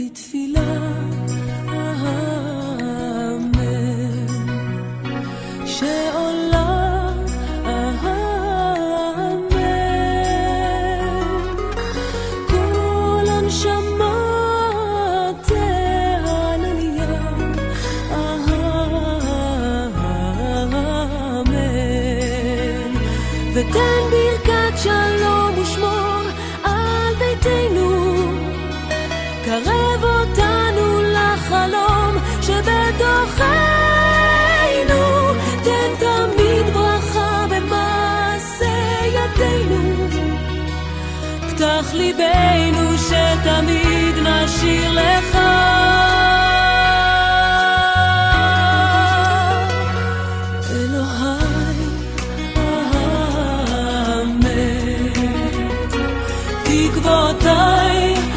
בתפילה, אמן, שעולה, אמן, כל הנשמה תענניה, אמן, ותן ברכת שלום ושמור על ביתנו, קרב אותנו לחלום שבתוכנו, תן תמיד ברכה במעשה ידינו, פתח ליבנו שתמיד נשיר לך, אלוהי, אמן, תקוותיי